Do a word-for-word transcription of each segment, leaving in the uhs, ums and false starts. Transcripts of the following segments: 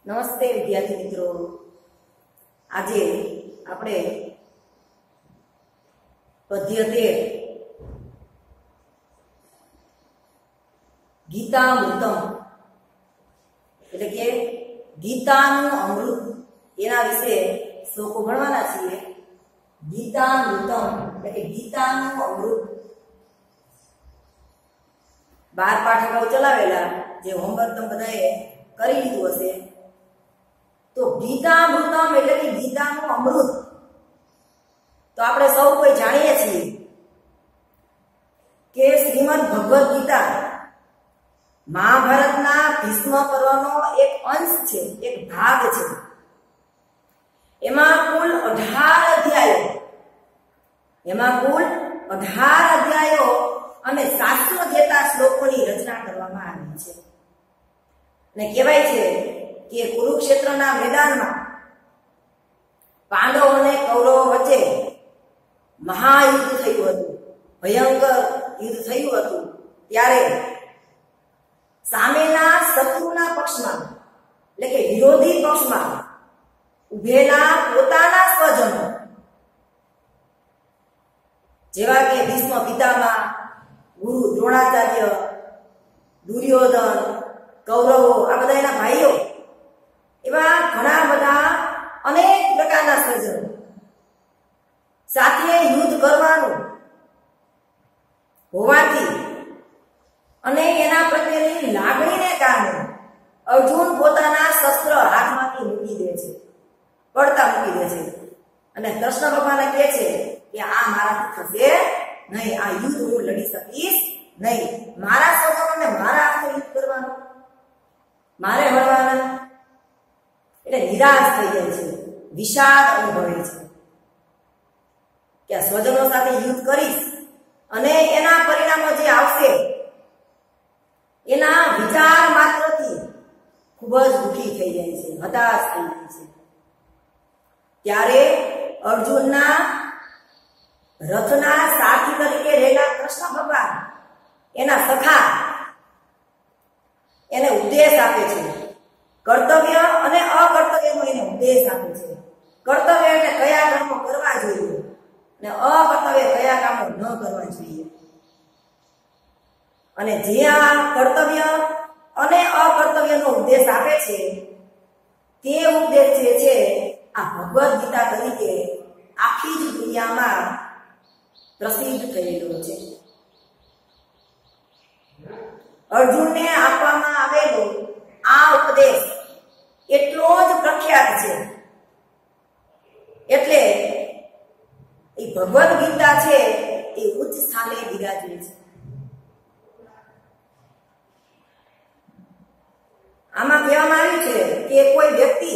નમસ્તે વિદ્યાર્થી મિત્રો, આજે આપણે પદ્ય તેર ગીતામૃતમ એટલે કે ગીતાનું અમૃત એના વિશે શ્લોકો ભણવાના છીએ. ગીતામૃતમ એટલે કે ગીતાનું અમૃત. બાર પાઠ અગાઉ ચલાવેલા જે હોમવર્ક તમે બધાએ કરી લીધું હશે. તો ગીતામૃતમ એટલે કે ગીતાનું અમૃત તો આપણે સૌ કોઈ જાણીએ છીએ કે શ્રીમદ ભગવદ ગીતા મહાભારતના ભીષ્મ પર્વનો એક અંશ છે, એક ભાગ છે. એમાં કુલ અઢાર અધ્યાયો એમાં કુલ અઢાર અધ્યાયો અને સાતસો જેટલા શ્લોકોની રચના કરવામાં આવી છે. અને કહેવાય છે કે કુરુક્ષેત્રના મેદાનમાં પાંડવો અને કૌરવો વચ્ચે મહાયુદ્ધ થયું હતું, ભયંકર યુદ્ધ થયું હતું. ત્યારે સામેના શત્રુના પક્ષમાં એટલે કે વિરોધી પક્ષમાં ઉભેલા પોતાના સ્વજનો જેવા કે ભીષ્મ પિતામહ, ગુરુ દ્રોણાચાર્ય, દુર્યોધન, કૌરવો, આ બધા એના ભાઈઓ, એવા ઘણા બધા અનેક પ્રકારના સ્વજનો સાથે યુદ્ધ કરવાનું હોવાથી અને એના પ્રત્યેની લાગણીને કારણે અર્જુન પોતાના શસ્ત્ર હાથમાંથી મૂકી દે છે, પડતા મૂકી દે છે અને કૃષ્ણ ભગવાન કહે છે કે આ મારાથી થશે નહીં, આ યુદ્ધ હું લડી શકીશ નહીં. મારા સ્વજનોને મારા હાથે યુદ્ધ કરવાનું, મારે હળવાના. એટલે નિરાશ થઈ જાય છે, વિષાદ અનુભવે છે કે આ સ્વજનો સાથે યુદ્ધ કરીશ અને એના પરિણામો જે આવશે એના વિચાર માત્રથી ખૂબ જ દુઃખી થઈ જાય છે, હતાશ થઈ જાય છે. ત્યારે અર્જુનના રથના સારથી તરીકે રહેલા કૃષ્ણ ભગવાન એના સખા એને ઉપદેશ આપે છે, કર્તવ્ય અને અકર્તવ્યનો એને ઉપદેશ આપે છે. કર્તવ્ય એટલે કયા કર્મો કરવા જોઈએ અને અકર્તવ્ય કયા કામો ન કરવા જોઈએ. અને જે આ કર્તવ્ય અને અકર્તવ્યનો ઉપદેશ આપે છે તે ઉપદેશ જે છે આ ભગવદ ગીતા તરીકે આખી જ દુનિયામાં પ્રસિદ્ધ થયેલો છે. અર્જુનને આપવામાં આવેલો આ ઉપદેશ એટલો જ પ્રખ્યાત છે એટલે એ ભગવદ ગીતા છે એ ઉચ્ચ સ્થાને બિરાજે છે. આમાં કહેવામાં આવ્યું છે કે કોઈ વ્યક્તિ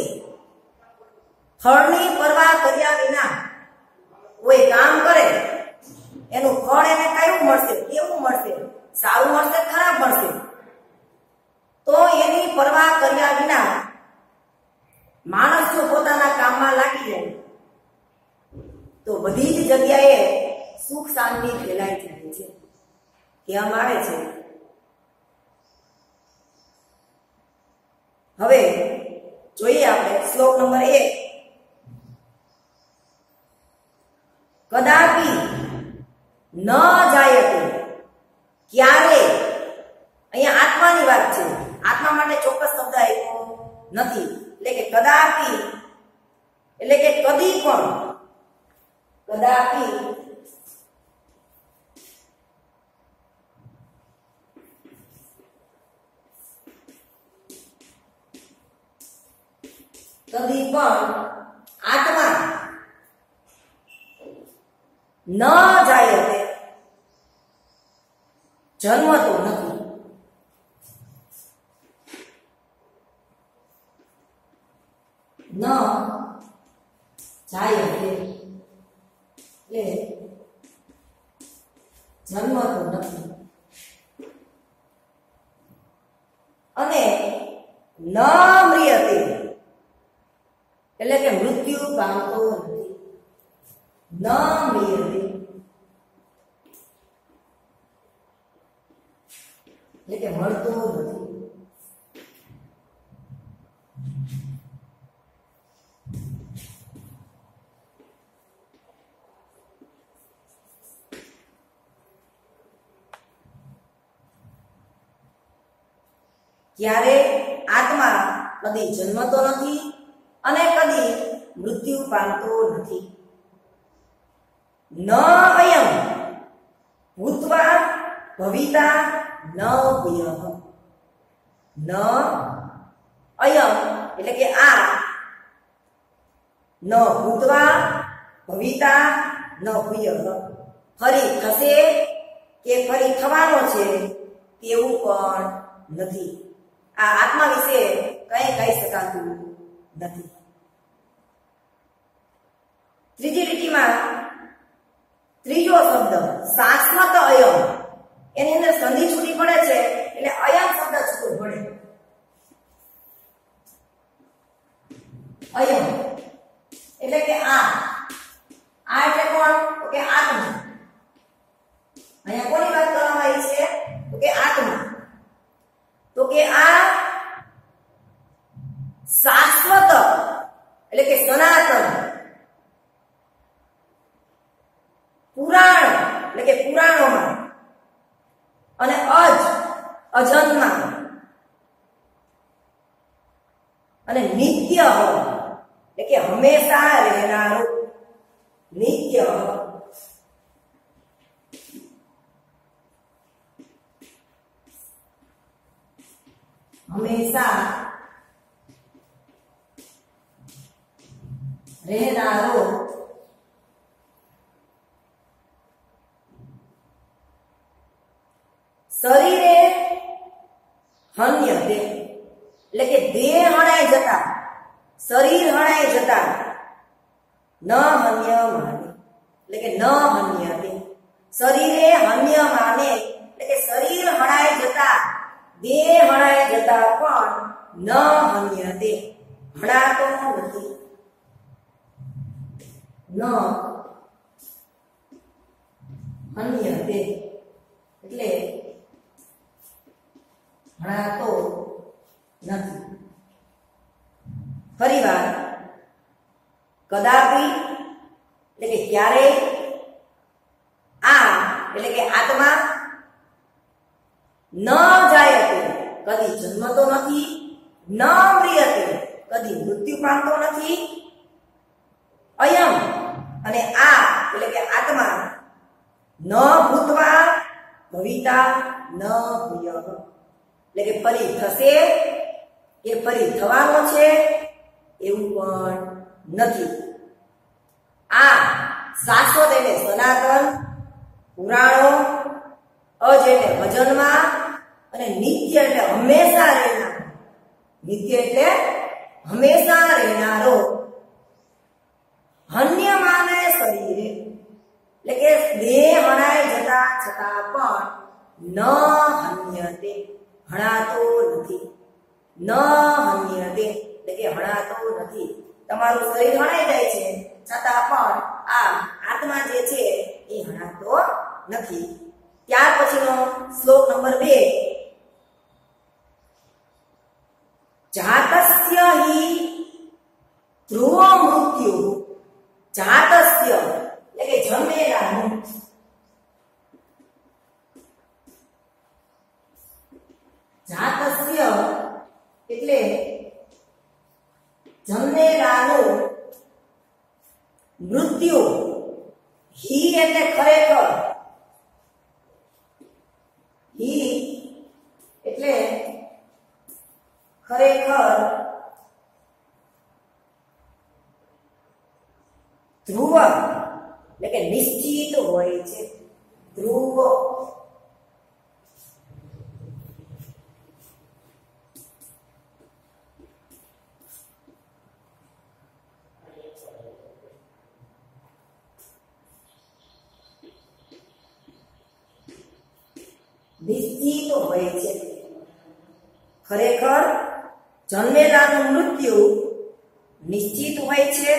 ફળની પરવા કર્યા વિના કોઈ કામ કરે એનું ફળ એને કયું મળશે, કેવું મળશે, સારું મળશે, ખરાબ મળશે. તો એની પરવા કર્યા વિના માણસ જો પોતાના કામમાં લાગી જાય તો બધી જ જગ્યાએ સુખ શાંતિ ફેલાઈ જાય છે, કહેવામાં આવે છે. હવે જોઈએ આપણે શ્લોક નંબર એક. કદાપી ન જાયતે, ક્યારે, અહીંયા આત્માની વાત છે, આત્મા માટે ચોક્કસ શબ્દ આપ્યો નથી. એટલે કે કદાપી એટલે કે કદી પણ, કદાપી કદી પણ આત્મા ન જાય તે જન્મતો નથી. ન જાય તે એટલે જન્મતો નથી અને ન મ્રિયતે એટલે કે મૃત્યુ પામતો નથી. ન મ્રિયતે એટલે કે મળતો નથી. ત્યારે આત્મા કદી જન્મતો નથી અને કદી મૃત્યુ પામતો નથી. ન અયમ ભૂત્વા ભવિતા ન ભૂયઃ. ન અયમ એટલે કે આ ન ભૂત્વા ભવિતા ન ભૂયઃ, ફરી થશે કે ફરી થવાનો છે તેવું પણ નથી. આ આત્મા વિશે કંઈ કહી શકાતું નથી. ત્રીજી લીટીમાં ત્રીજો શબ્દ શાશ્વત અયમ, એની અંદર સંધિ છૂટી પડે છે એટલે અયમ શબ્દ છૂટો પડે. અયમ એટલે કે આ આ એટલે કોણ? તો કે આત્મા. અહીંયા કોની વાત કરવામાં આવી છે? તો કે આત્મા. તો કે આ શાશ્વત એટલે કે સનાતન, પુરાણ એટલે કે પુરાણોમાં, અને અજ અજન્મા, અને નિત્ય એટલે કે હંમેશા રહેનારું. નિત્ય હંમેશા રહેનારો શરીરે હન્યતે એટલે કે દેહ હણાઈ જતા, શરીર હણાઈ જતા, ન હન્ય માને એટલે કે ન હન્યતે, શરીરે હન્ય માને એટલે કે શરીર હણાઈ જતા, દેહ હણાઈ જતા પણ ન હન્યતે હણાતો નથી. ન હન્યતે એટલે હણાતો નથી. ફરી વાર કદાપી એટલે કે ક્યારેય, આ એટલે કે આત્મા, ન જાયતે કદી જન્મતો નથી, ન મ્રિયતે કદી મૃત્યુ પામતો નથી, અયમ અને આ એટલે કે આત્મા, ન ભૂત્વા ભવિતા ન ભૂયઃ એટલે કે ફરી થશે કે ફરી થવાનો છે એવું પણ નથી. આ શાશ્વત એટલે સનાતન, પુરાણો, અજ એટલે અજન્મા, અને નિત્ય એટલે હંમેશા રહેનારો. નિત્ય એટલે હંમેશા રહેનારો, હન્ય માને શરીરે એટલે કે દેહ હણાઈ જતા છતાં પણ ન હન્યતે હણાતો નથી. ન હન્યતે એટલે કે હણાતો નથી. તમારું શરીર હણાઈ જાય છે છતાં પણ આ આત્મા જે છે એ હણાતો નથી. ત્યાર પછીનો શ્લોક નંબર બે, જાતસ્ય હિ ધ્રુવો મૃત્યુ. જાતસ્ય એટલે કે જન્મેલાનું, જાતસ્ય એટલે જન્મેલાનું, મૃત્યુ, હિ એટલે ખરેખર, હિ એટલે ખરેખર, ધ્રુવ એટલે કે નિશ્ચિત હોય છે. ધ્રુવ નિશ્ચિત હોય છે. ખરેખર જન્મેલાનું મૃત્યુ નિશ્ચિત હોય છે,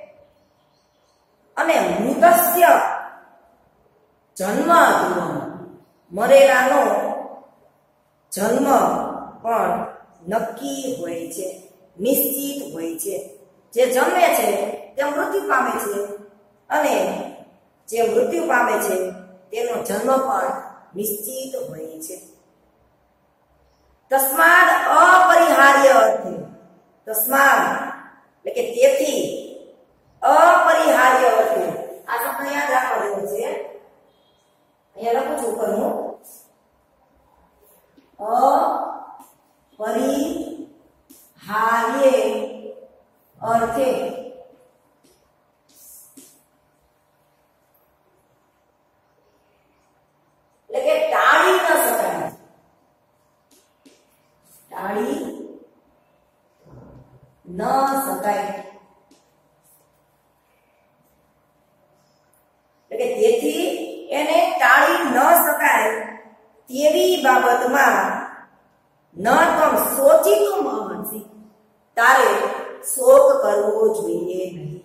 અને મૃતસ્ય જન્મ ધ્રુવમ, મરેલાનો જન્મ પણ નક્કી હોય છે, નિશ્ચિત હોય છે. જે જન્મે છે તે મૃત્યુ પામે છે, અને જે મૃત્યુ પામે છે તેનો જન્મ પણ નિશ્ચિત હોય છે. તસ્માદ અપરિહાર્ય અર્થે, તસ્માદ એટલે કે તેથી, અપરિહાર્ય અર્થે, આ શબ્દ યાદ રાખવા જેવો છે. અહીંયા લખું છું ઉપર હું, અપરિહાર્ય અર્થે, એટલે કે ટાળી ન શકાય, ટાળી ન શકાય, એટલે કે તેથી એને ટાળી ન શકાય તેવી બાબતમાં ન તમ સોચિતું મહંસી, તારે શોક કરવો જોઈએ નહીં.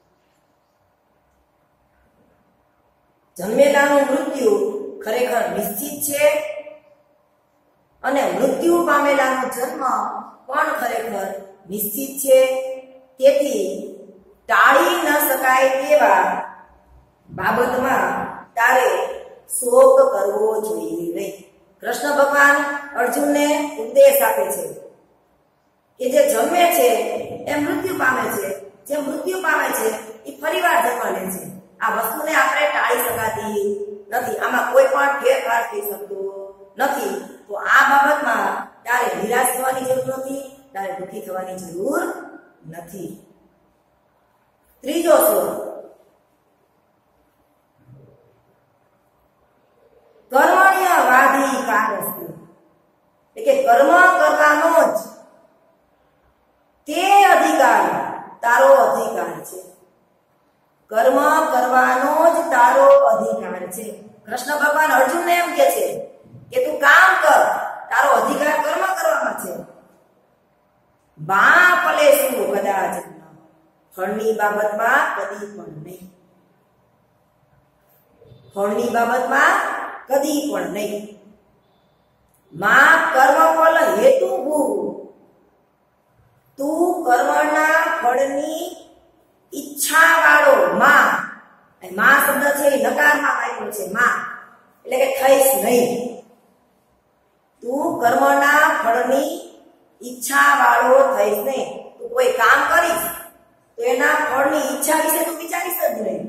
જન્મેલાનું મૃત્યુ ખરેખર નિશ્ચિત છે અને મૃત્યુ પામેલાનો જન્મ પણ ખરેખર નિશ્ચિત છે. તેથી ટાળી ન શકાય તેવા બાબતમાં તારે શોક કરવો જોઈએ નહીં. કૃષ્ણ ભગવાન અર્જુનને ઉપદેશ આપે છે કે જે જન્મે છે એ મૃત્યુ પામે છે, જે મૃત્યુ પામે છે એ ફરીવાર જન્મ લે છે. આ વસ્તુને આપણે ટાળી શકાતી નથી, આમાં કોઈ પણ ફેરફાર થઈ શકતો નથી. તો આ બાબતમાં તારે નિરાશ થવાની જરૂર નથી, તારે દુઃખી થવાની જરૂર નથી. ત્રીજો શ્લોક, કર્મણ્ય વાધી કારસ્તિ, એટલે કે કર્મ કરવાનો જ તે અધિકાર તારો અધિકાર છે. કર્મ કરવાનો જ તારો અધિકાર છે. કૃષ્ણ ભગવાન અર્જુનને એમ કહે છે કે તું કામ કર, તારો અધિકાર કર્મ કરવામાં છે. બા ફલેશુ કદાચ, ફળની બાબતમાં કદી પણ નહીં, ફળની બાબતમાં કદી પણ નહીં. માં કર્મફળ હેતુ ભૂ, તું કર્મના ફળની ઈચ્છા વાળો માં, માં શબ્દ છે એ નકારમાં આપ્યો છે માં, એટલે કે થઈશ નહીં. તું કર્મના ફળની ઈચ્છા વાળો થઈશ નહીં. તું કોઈ કામ કરીશ તો એના ફળની ઈચ્છા વિશે તું વિચારીશ જ નહીં.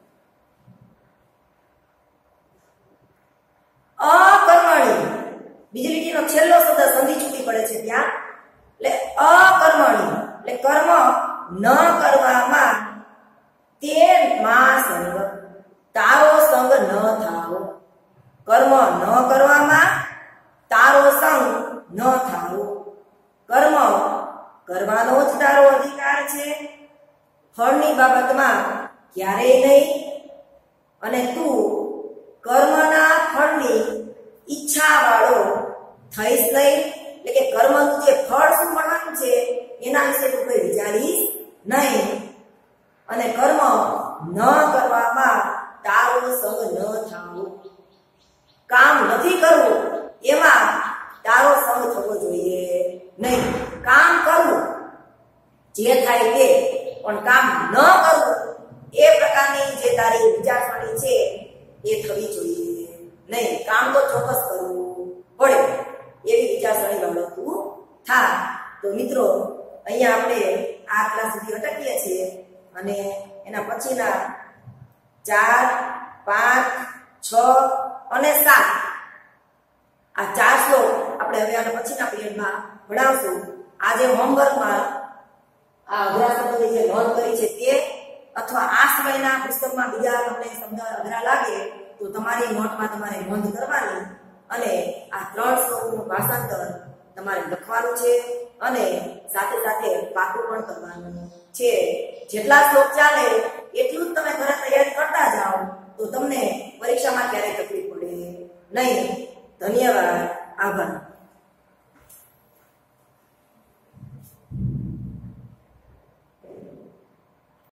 અકર્મણી, બીજી લીટીનો છેલ્લો શબ્દ સંધિ છૂટી પડે છે ત્યાં, એટલે અકર્મણી એટલે કર્મ ન કરવામાં તે માં સંગ, તારો સંગ ન થાવો. કર્મ ન કરવામાં તારો સંગ ન થાવો. કર્મ કરવાનો જ તારો અધિકાર છે, ફળની બાબતમાં ક્યારેય નહીં. અને તું કર્મના ફળની ઈચ્છા વાળો થઈશ નહીં, એટલે કે કર્મનું જે ફળ શું મળવાનું છે એના વિશે તું કોઈ વિચારીશ નહીં. અને કર્મ ન કરવામાં તારો સંગ ન થાવો. કામ નથી કરવું એમાં તારો સંગ થવો જોઈએ નહીં. કામ કરવું જે થાય તે, પણ કામ ન કરવું એ પ્રકારની જે તારી વિચારસરણી છે એ થવી જોઈએ નહીં. કામ તો ચોક્કસ કરવું પડે એવી વિચારસરણી વાળો તું થા. તો મિત્રો અહીંયા આપણે આ ક્લાસ સુધી અટકીએ છીએ અને એના પછીના ચાર, પાંચ, છ અને સાત આ ચાર શ્લોક આપણે હવે આના પછીના પીરિયડમાં ભણાવશું. આજે હોમવર્કમાં આ અઘરા શબ્દોની જે નોંધ કરી છે તે, અથવા આ સમયના પુસ્તકમાં બીજા તમને શબ્દ અઘરા લાગે તો તમારી નોટમાં તમારે નોંધ કરવાની અને આ ત્રણ શ્લોકનું ભાષાંતર તમારે લખવાનું છે અને સાથે સાથે પાકું પણ કરવાનું છે. જેટલા શ્લોક ચાલે એટલું જ તમે ઘરે તૈયારી કરતા જાઓ તો તમને પરીક્ષામાં ક્યારેય તકલીફ પડે નહીં. ધન્યવાદ, આભાર.